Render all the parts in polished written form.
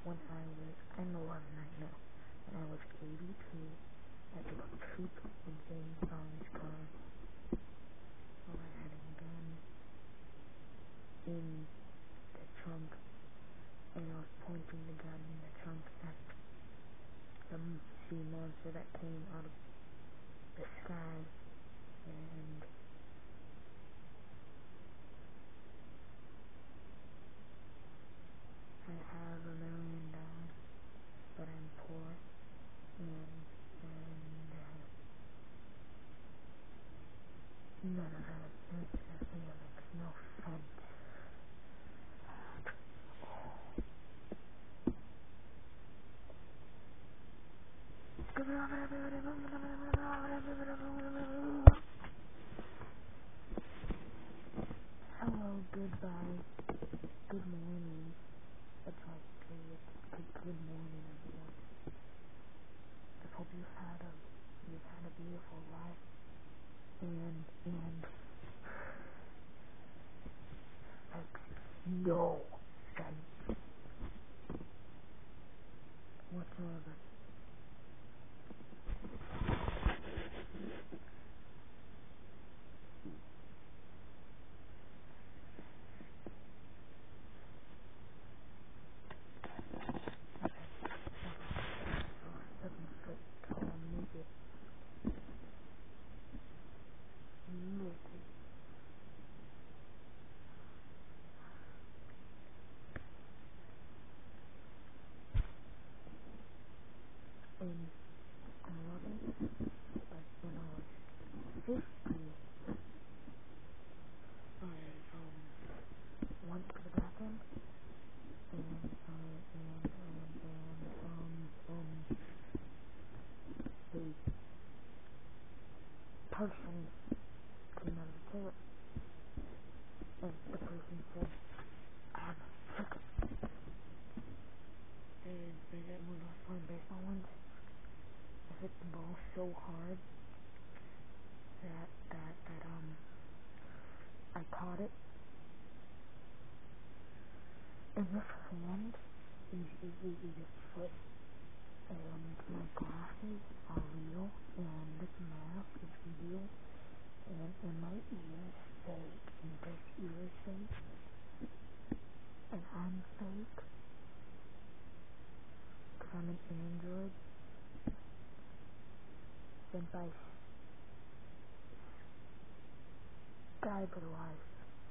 when I'm 11 right now. When I was 82, I took a peek in James Bond's car while I had a gun in the trunk, and I was pointing the gun in the trunk at the sea monster that came out of the sky, and I have $1 million, but I'm poor, and none of that makes no sense. Hello, goodbye, good morning. That's right, period. Good morning, everyone. I hope you've had a beautiful life, and like no sense whatsoever. So second straight tall midget, and I love it. Like when I was 50, I went to the bathroom, and the person came out of the toilet, and the person said, I have a chicken. And then when I was playing baseball once, I hit the ball so hard that I caught it, and this hand is a foot, and my glasses are real, and this mask is real, and my ears fake, and this ear is fake, and I'm fake, because I'm an android, sent by Cyberlife,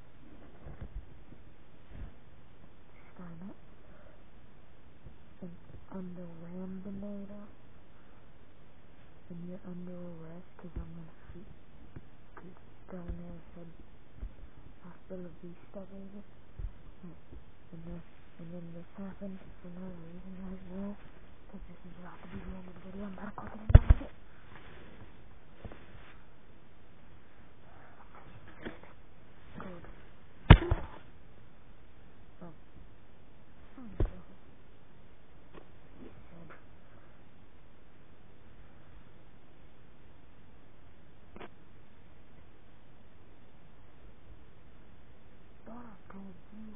Skynet, and under Rambinator, and you're under arrest, because I'm gonna shoot, because down there said, Hasta la vista, baby. And then this happened for no reason right now, because this is about to be the end of the video. I'm about to click it and end it. Good. Oh, God. He said, thought I told you.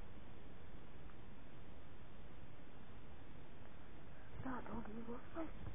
Thought I told you you were fake.